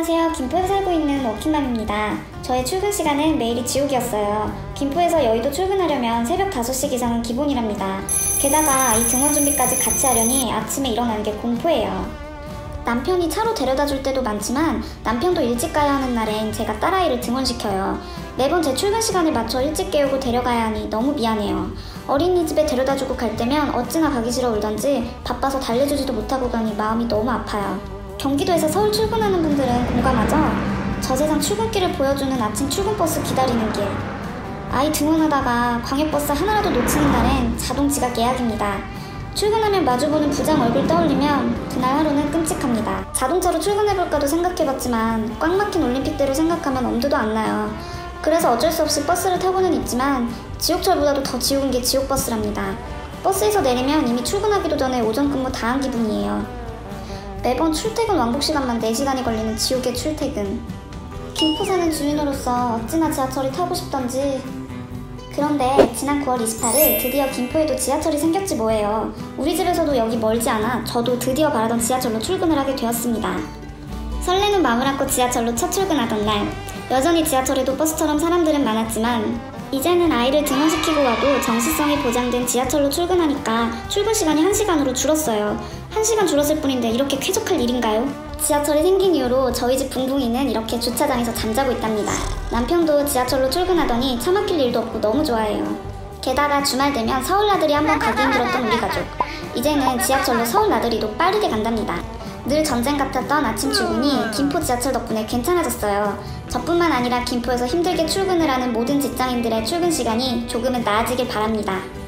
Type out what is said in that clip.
안녕하세요. 김포에 살고 있는 워킹맘입니다. 저의 출근 시간은 매일이 지옥이었어요. 김포에서 여의도 출근하려면 새벽 5시 이상은 기본이랍니다. 게다가 아이 등원 준비까지 같이 하려니 아침에 일어나는 게 공포예요. 남편이 차로 데려다 줄 때도 많지만 남편도 일찍 가야 하는 날엔 제가 딸아이를 등원시켜요. 매번 제 출근 시간을 맞춰 일찍 깨우고 데려가야 하니 너무 미안해요. 어린이집에 데려다주고 갈 때면 어찌나 가기 싫어 울던지 바빠서 달래주지도 못하고 가니 마음이 너무 아파요. 경기도에서 서울 출근하는 분들은 공감하죠? 저 세상 출근길을 보여주는 아침 출근버스 기다리는 길. 아이 등원하다가 광역버스 하나라도 놓치는 날엔 자동 지각 예약입니다. 출근하면 마주보는 부장 얼굴 떠올리면 그날 하루는 끔찍합니다. 자동차로 출근해볼까도 생각해봤지만 꽉 막힌 올림픽대로 생각하면 엄두도 안 나요. 그래서 어쩔 수 없이 버스를 타고는 있지만 지옥철보다도 더 지옥인 게 지옥버스랍니다. 버스에서 내리면 이미 출근하기도 전에 오전 근무 다 한 기분이에요. 매번 출퇴근 왕복 시간만 4시간이 걸리는 지옥의 출퇴근. 김포 사는 주민으로서 어찌나 지하철이 타고 싶던지. 그런데 지난 9월 28일 드디어 김포에도 지하철이 생겼지 뭐예요. 우리 집에서도 여기 멀지 않아 저도 드디어 바라던 지하철로 출근을 하게 되었습니다. 설레는 마음을 안고 지하철로 첫 출근하던 날, 여전히 지하철에도 버스처럼 사람들은 많았지만 이제는 아이를 등원시키고 와도 정시성이 보장된 지하철로 출근하니까 출근 시간이 1시간으로 줄었어요. 1시간 줄었을 뿐인데 이렇게 쾌적할 일인가요? 지하철이 생긴 이후로 저희 집 붕붕이는 이렇게 주차장에서 잠자고 있답니다. 남편도 지하철로 출근하더니 차 막힐 일도 없고 너무 좋아해요. 게다가 주말 되면 서울 나들이 한번 가기 힘들었던 우리 가족. 이제는 지하철로 서울 나들이도 빠르게 간답니다. 늘 전쟁 같았던 아침 출근이 김포 지하철 덕분에 괜찮아졌어요. 저뿐만 아니라 김포에서 힘들게 출근을 하는 모든 직장인들의 출근 시간이 조금은 나아지길 바랍니다.